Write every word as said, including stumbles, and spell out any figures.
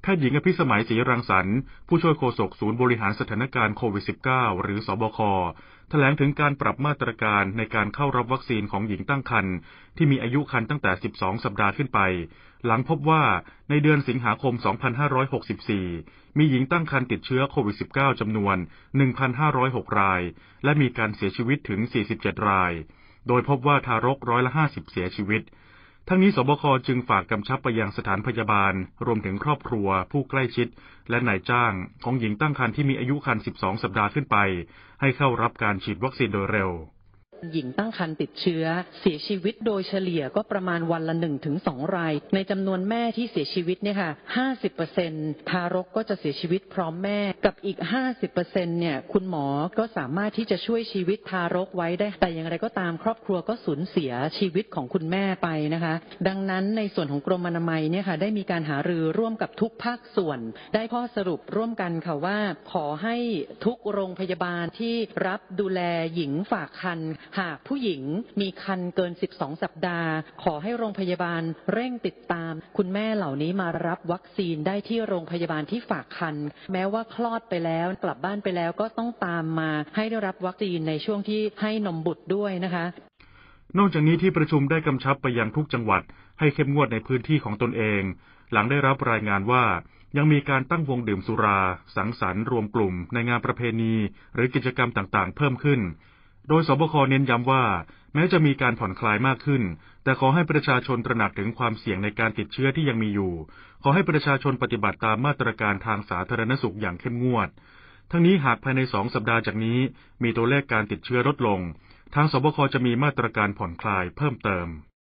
แพทย์หญิงอภิสมัยศรีรังสรรค์ผู้ช่วยโฆษกศูนย์บริหารสถานการณ์โควิด สิบเก้า หรือสบคแถลงถึงการปรับมาตรการในการเข้ารับวัคซีนของหญิงตั้งครรภ์ที่มีอายุครรภ์ตั้งแต่สิบสองสัปดาห์ขึ้นไปหลังพบว่าในเดือนสิงหาคมสองพันห้าร้อยหกสิบสี่มีหญิงตั้งครรภ์ติดเชื้อโควิด สิบเก้า จำนวน หนึ่งพันห้าร้อยหก รายและมีการเสียชีวิตถึงสี่สิบเจ็ดรายโดยพบว่าทารกร้อยละห้าสิบเสียชีวิตทั้งนี้สบคจึงฝากกำชับไปยังสถานพยาบาลรวมถึงครอบครัวผู้ใกล้ชิดและนายจ้างของหญิงตั้งครรภ์ที่มีอายุครรภ์สิบสองสัปดาห์ขึ้นไปให้เข้ารับการฉีดวัคซีนโดยเร็วหญิงตั้งครรภ์ติดเชื้อเสียชีวิตโดยเฉลี่ยก็ประมาณวันละ หนึ่งถึงสอง รายในจำนวนแม่ที่เสียชีวิตเนี่ยค่ะ ห้าสิบเปอร์เซ็นต์ ทารกก็จะเสียชีวิตพร้อมแม่กับอีก ห้าสิบเปอร์เซ็นต์ เนี่ยคุณหมอก็สามารถที่จะช่วยชีวิตทารกไว้ได้แต่อย่างไรก็ตามครอบครัวก็สูญเสียชีวิตของคุณแม่ไปนะคะดังนั้นในส่วนของกรมอนามัยเนี่ยค่ะได้มีการหารือร่วมกับทุกภาคส่วนได้ข้อสรุปร่วมกันค่ะว่าขอให้ทุกโรงพยาบาลที่รับดูแลหญิงฝากครรภ์หากผู้หญิงมีครรภ์เกินสิบสองสัปดาห์ขอให้โรงพยาบาลเร่งติดตามคุณแม่เหล่านี้มารับวัคซีนได้ที่โรงพยาบาลที่ฝากครรภ์แม้ว่าคลอดไปแล้วกลับบ้านไปแล้วก็ต้องตามมาให้ได้รับวัคซีนในช่วงที่ให้นมบุตรด้วยนะคะนอกจากนี้ที่ประชุมได้กำชับไปยังทุกจังหวัดให้เข้มงวดในพื้นที่ของตนเองหลังได้รับรายงานว่ายังมีการตั้งวงดื่มสุราสังสรรค์รวมกลุ่มในงานประเพณีหรือกิจกรรมต่างๆเพิ่มขึ้นโดยสบคเน้นย้ำว่าแม้จะมีการผ่อนคลายมากขึ้นแต่ขอให้ประชาชนตระหนักถึงความเสี่ยงในการติดเชื้อที่ยังมีอยู่ขอให้ประชาชนปฏิบัติตามมาตรการทางสาธารณสุขอย่างเข้มงวดทั้งนี้หากภายในสองสัปดาห์จากนี้มีตัวเลขการติดเชื้อลดลงทางสบคจะมีมาตรการผ่อนคลายเพิ่มเติม